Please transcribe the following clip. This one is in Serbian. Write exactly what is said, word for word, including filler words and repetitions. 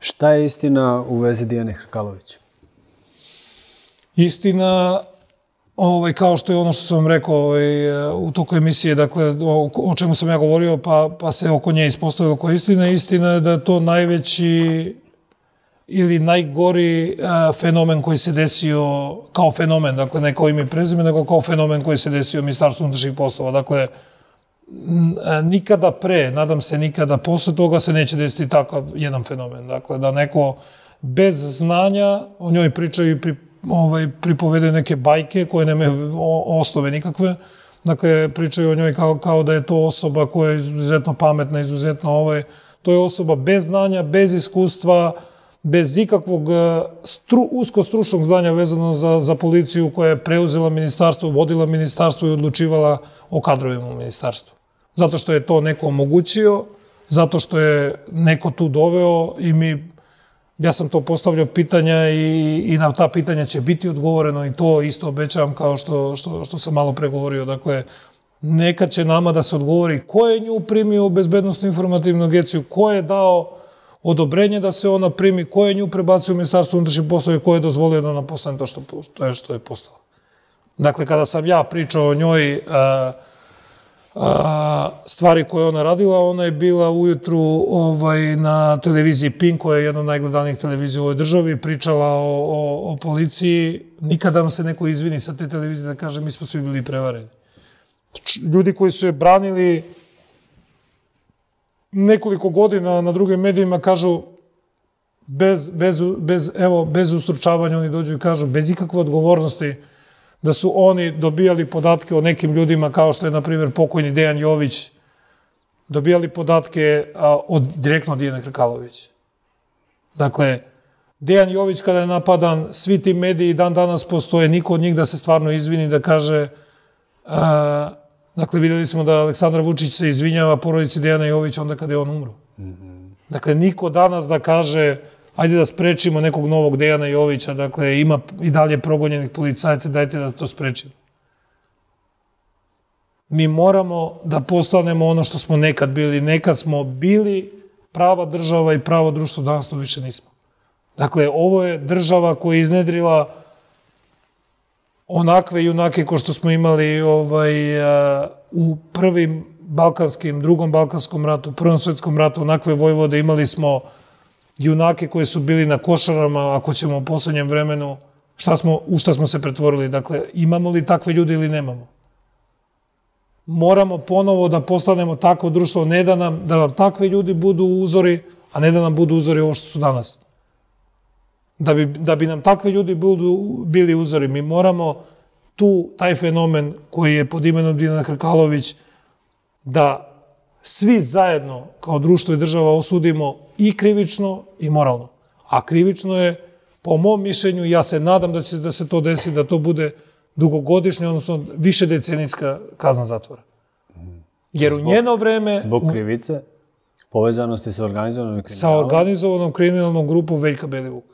Šta je istina u vezi Dijane Hrkalović? Istina, ovaj, kao što je ono što sam vam rekao ovaj, u toku emisije, dakle, o, o čemu sam ja govorio, pa, pa se oko nje ispostavilo koja je istina. Istina je da je to najveći ili najgori a, fenomen koji se desio kao fenomen, dakle, ne kao ime i prezime, nego kao fenomen koji se desio u Ministarstvu unutrašnjih poslova. Dakle, nikada pre, nadam se nikada posle toga se neće desiti takav jedan fenomen. Dakle, da neko bez znanja o njoj pričaju i pri, ovaj, pripovedaju neke bajke koje nemaju osnove nikakve. Dakle, pričaju o njoj kao, kao da je to osoba koja je izuzetno pametna, izuzetno ovaj. To je osoba bez znanja, bez iskustva, bez ikakvog stru, usko stručnog znanja vezano za, za policiju koja je preuzela ministarstvo, vodila ministarstvo i odlučivala o kadrovima u ministarstvu. Zato što je to neko omogućio, zato što je neko tu doveo i mi, ja sam to postavljao pitanja i, i na ta pitanja će biti odgovoreno i to isto obećavam kao što, što, što sam malo pregovorio. Dakle, nekad će nama da se odgovori ko je nju primio u bezbednostnu informativnu agenciju, ko je dao odobrenje da se ona primi, ko je nju prebacio u Ministarstvo unutrašnjih poslova i ko je dozvolio da ona postane to što, to je što je postala. Dakle, kada sam ja pričao o njoj a, a, stvari koje ona radila, ona je bila ujutru ovaj, na televiziji Pink, koja je jedna od najgledanijih televizija u ovoj državi, pričala o, o, o policiji. Nikada vam se neko izvini sa te televizije da kaže mi smo svi bili prevareni. Ljudi koji su je branili nekoliko godina na drugim medijima kažu bez, bez, bez, evo, bez ustručavanja oni dođu i kažu bez ikakve odgovornosti da su oni dobijali podatke o nekim ljudima kao što je na primjer pokojni Dejan Jović dobijali podatke a, od direktno od Dijane Hrkalović. Dakle, Dejan Jović kada je napadan, svi ti mediji dan danas postoje, niko od njih da se stvarno izvini, da kaže a, dakle, vidjeli smo da Aleksandar Vučić se izvinjava porodici Dejana Jovića onda kada je on umro. Mm-hmm. Dakle, niko danas da kaže ajde da sprečimo nekog novog Dejana Jovića, dakle, ima i dalje progonjenih policajaca, dajte da to sprečimo. Mi moramo da postanemo ono što smo nekad bili. Nekad smo bili prava država i pravo društvo, danas to više nismo. Dakle, ovo je država koja je iznedrila onakve junake ko što smo imali ovaj, a, u prvim balkanskim, drugom balkanskom ratu, prvom svjetskom ratu, onakve vojvode, imali smo junake koji su bili na Košarama, ako ćemo u poslednjem vremenu, šta smo, u šta smo se pretvorili. Dakle, imamo li takve ljude ili nemamo? Moramo ponovo da postanemo takvo društvo, ne da nam, da nam takvi ljudi budu uzori, a ne da nam budu uzori ovo što su danas. Da bi, da bi nam takvi ljudi budu, bili uzori, mi moramo tu, taj fenomen koji je pod imenom Dijana Hrkalović, da svi zajedno kao društvo i država osudimo i krivično i moralno. A krivično je, po mom mišljenju, ja se nadam da će da se to desi, da to bude dugogodišnja, odnosno više decenijska kazna zatvora. Jer u njeno vreme... Zbog krivice, povezanosti sa organizovanom kriminalnom... Sa organizovanom kriminalnom grupom Veljka Belivuka.